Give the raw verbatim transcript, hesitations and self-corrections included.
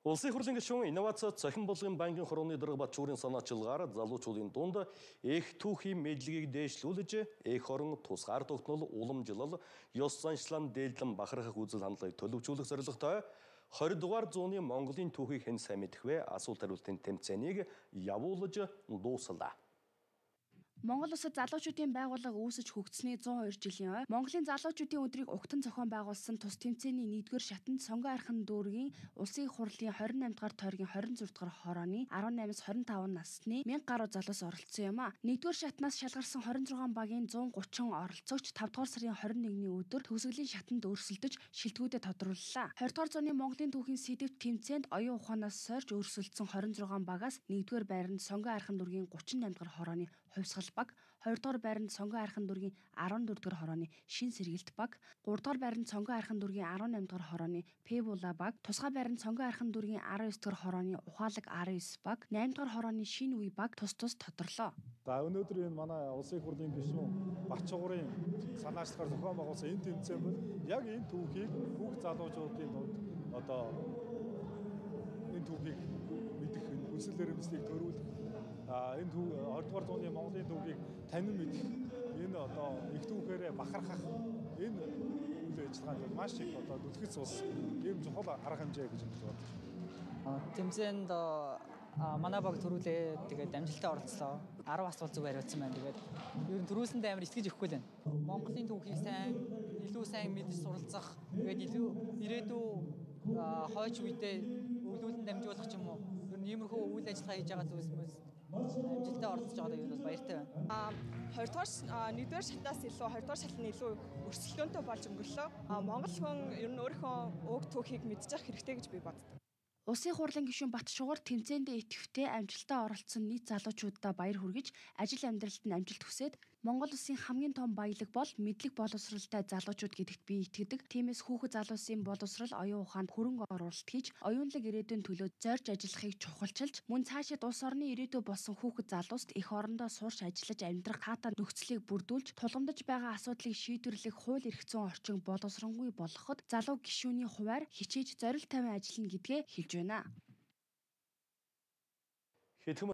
Улсын хурлын гишүүн инновац цахим болгон банкын хорооны дарга Батчуурын санаачилгаар залуучуудын дунд их түүхийн мэдлэгийг дээшлүүлж, их хорон тусгаар тогтнол, уламжлал, ёс заншлан дээлдэн бахархах үзэл хандлагыг төлөвшүүлэх зорилготой двадцать дугаар зууны Монголын түүхийг хэн сайн мэдэх вэ? Асуулт хариултын тэмцээнийг явуулж дуусгалаа. Монгол улсад залуучуудын байгууллага үүсэж хөгжсөний зун хоёр жилийн ой Монголын залуучуудын өдрийг угтан зохион байгуулсан тус тэмцээний нэгдүгээр шатанд сонгон архин дүүргийн улсын хурлын двадцать восемь дугаар тойргийн двадцать зург дугаар хорооны деснимаас двадцать пять насны мянга гаруй залуус оролцсон юм а. Нэгдүгээр шатнаас шалгарсан двадцать шесть багийн one hundred thirty оролцогч five дугаар сарын twenty-first-ний өдөр төгсгөлийн шатанд өрсөлдөж шилдэгүүдэд тодрууллаа. twenty дугаар зууны Монголын түүхийн сэдэвт тэмцээнд оюун ухаанаас сорж өрсөлдсөн twenty-six багаас нэгдүгээр байранд сонгон архин дүүргийн thirty-eight дугаар хорооны хувьсгал баг, хоёр дугаар байранд сонгон архин дүүргийн fourteen дугаар хорооны шин сэргэлт баг, three дугаар байранд сонгон архин дүүргийн eighteen дугаар хорооны Пебула баг, тусгай байранд сонгон архин дүүргийн nineteen дугаар хорооны ухаалаг nineteen баг, eight дугаар хорооны шин үе баг тус тус тодорлоо. За өнөөдөр энэ манай улсын хурлын гишүүн Батчуурын санаачлагаар зохион байгуулсан энэ тэмцээн бол яг энэ түүхийг бүх залуучуудын дунд одоо энэ түүхийг мэдэх, хүсэл эрмэлзлийг төрүүлэх, а энэ twenty дугаар зууны Монголын түүхийг танин мэдэх, энэ одоо их түүхээрээ бахархах энэ үйл ажиллагаанд маш их одоо дүлгэц ус ийм чухал арга хэмжээ гэж бодож байна. Тэмцээнд манай баг төрүүлээ, тэгээд амжилттай оролцлоо. ten асуулт зүг хариулсан байна. Тэгээд ер нь төрүүлсэндээ амар итгэж өгөхгүй л байна. Монголын түүхийг сайн, илүү сайн мэдж суралцах, тэгээд илүү ирээдүй хойч үедээ өглөөлн дамжуулах ч юм уу. Ер нь иймэрхүү үйл ажиллагаа хийж байгаа зүйлс мэс амжилттай оролцож байгаадаа ер нь баяртай байна. А хоёр дугаар нэгдүгээр шатнаас илүү хоёр дугаар шат нь илүү өрсөлдөөнтэй болж өнгөрлөө. А Монгол хүн ер нь өөрийнхөө уг түүхийг мэдчих хэрэгтэй гэж би боддог. Улсын хурлын гишүүн Батчуур тэмцээндээ идэвхтэй амжилттай оролцсон нийт залуучуудаа баяр хүргэж, ажил амьдралд нь амжилт хүсээд Монгол улсын хамгийн том баялаг бол мэдлэг боловсралтай залуучууд гэдэгт би итгэдэг. Тиймээс хүүхэд залуусын боловсрал, оюун ухаанд хөрөнгө оруулалт хийж, оюунлаг ирээдүйн төлөө зорж ажиллахыг чухалчилж, мөн цаашид улс орны ирээдүй болсон хүүхэд залууст их орондоо суурш ажиллаж амьдрах таатай нөхцөлийг бүрдүүлж, тулгамдж байгаа асуудлыг шийдвэрлэх хууль эрх зүйн орчин боловсронгүй болгоход залуу гишүүний хуваар хичээж зорилт тавин ажиллана гэдгээ хэлж байна.